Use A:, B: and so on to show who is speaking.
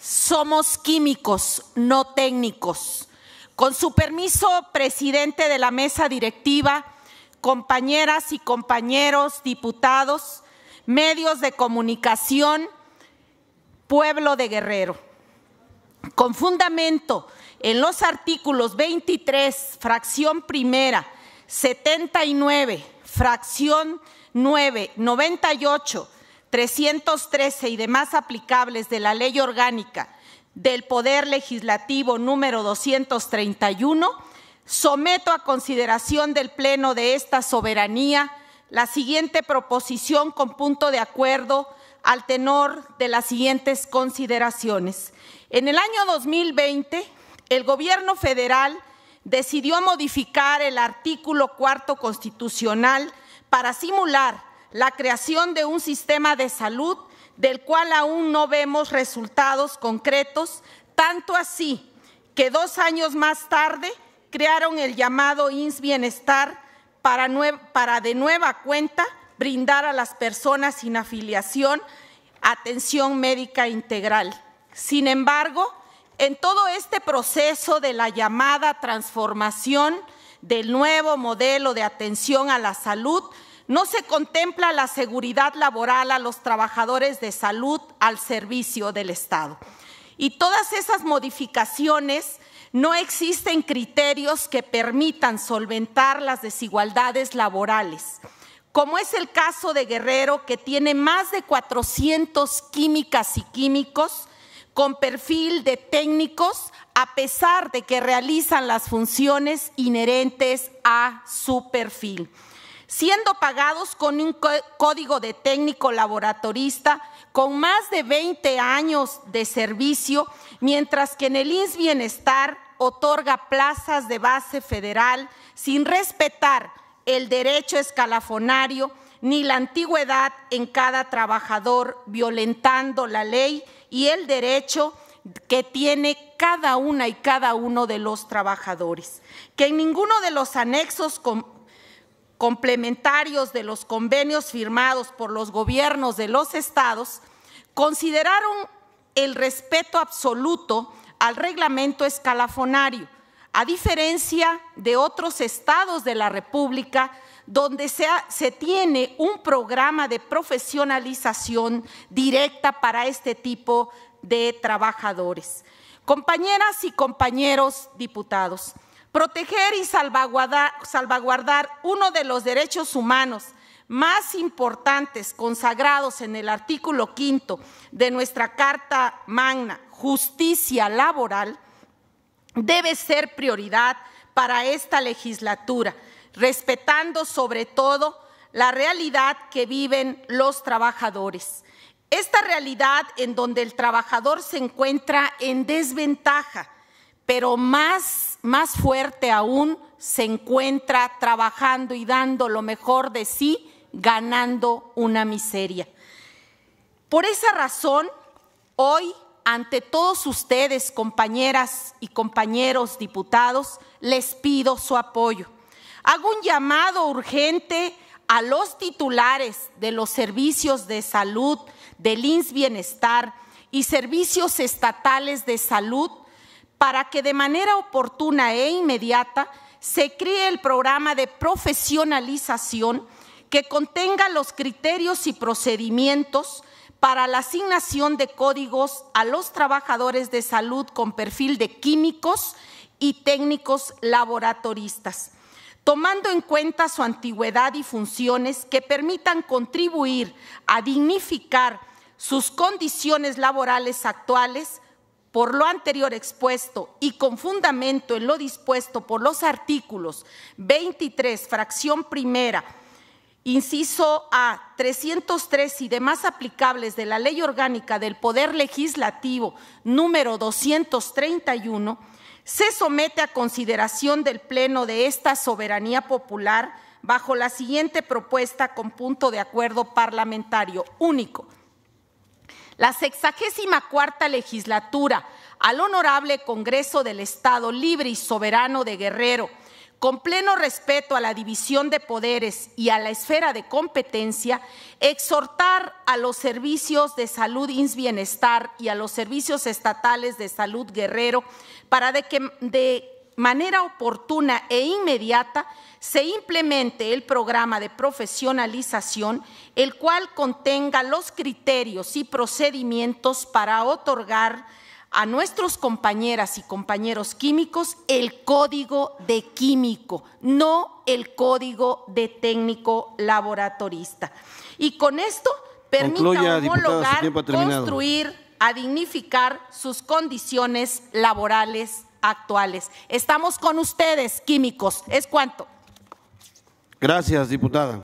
A: somos químicos, no técnicos. Con su permiso, presidente de la mesa directiva, compañeras y compañeros diputados, medios de comunicación, pueblo de Guerrero. Con fundamento en los artículos 23, fracción primera, 79, fracción 9, 98, 313 y demás aplicables de la Ley Orgánica del Poder Legislativo número 231, someto a consideración del Pleno de esta soberanía la siguiente proposición con punto de acuerdo al tenor de las siguientes consideraciones. En el año 2020, el Gobierno federal decidió modificar el artículo 4 constitucional para simular la creación de un sistema de salud del cual aún no vemos resultados concretos, tanto así que 2 años más tarde crearon el llamado IMSS Bienestar para de nueva cuenta brindar a las personas sin afiliación atención médica integral. Sin embargo, en todo este proceso de la llamada transformación del nuevo modelo de atención a la salud, no se contempla la seguridad laboral a los trabajadores de salud al servicio del Estado. Y todas esas modificaciones, no existen criterios que permitan solventar las desigualdades laborales, como es el caso de Guerrero, que tiene más de 400 químicas y químicos con perfil de técnicos, a pesar de que realizan las funciones inherentes a su perfil, siendo pagados con un código de técnico laboratorista con más de 20 años de servicio, mientras que en el IMSS Bienestar otorga plazas de base federal sin respetar el derecho escalafonario ni la antigüedad en cada trabajador, violentando la ley y el derecho que tiene cada una y cada uno de los trabajadores, que en ninguno de los anexos complementarios de los convenios firmados por los gobiernos de los estados consideraron el respeto absoluto al reglamento escalafonario, a diferencia de otros estados de la República donde se tiene un programa de profesionalización directa para este tipo de trabajadores. Compañeras y compañeros diputados, proteger y salvaguardar uno de los derechos humanos más importantes consagrados en el artículo 5 de nuestra Carta Magna, justicia laboral, debe ser prioridad para esta legislatura, respetando sobre todo la realidad que viven los trabajadores. Esta realidad en donde el trabajador se encuentra en desventaja, pero más fuerte aún, se encuentra trabajando y dando lo mejor de sí, ganando una miseria. Por esa razón, hoy, ante todos ustedes, compañeras y compañeros diputados, les pido su apoyo. Hago un llamado urgente a los titulares de los servicios de salud, del IMSS Bienestar y servicios estatales de salud, para que de manera oportuna e inmediata se cree el programa de profesionalización que contenga los criterios y procedimientos para la asignación de códigos a los trabajadores de salud con perfil de químicos y técnicos laboratoristas, tomando en cuenta su antigüedad y funciones que permitan contribuir a dignificar sus condiciones laborales actuales. Por lo anterior expuesto y con fundamento en lo dispuesto por los artículos 23, fracción primera, inciso A, 303 y demás aplicables de la Ley Orgánica del Poder Legislativo número 231, se somete a consideración del Pleno de esta soberanía popular bajo la siguiente propuesta con punto de acuerdo parlamentario único. La 64ª legislatura al Honorable Congreso del Estado Libre y Soberano de Guerrero, con pleno respeto a la división de poderes y a la esfera de competencia, exhortar a los servicios de salud IMSS Bienestar y a los servicios estatales de salud Guerrero para que de manera oportuna e inmediata se implemente el programa de profesionalización, el cual contenga los criterios y procedimientos para otorgar a nuestros compañeras y compañeros químicos el código de químico, no el código de técnico laboratorista. Y con esto permita homologar, construir, a dignificar sus condiciones laborales actuales. Estamos con ustedes, químicos. ¿Es cuánto?
B: Gracias, diputada.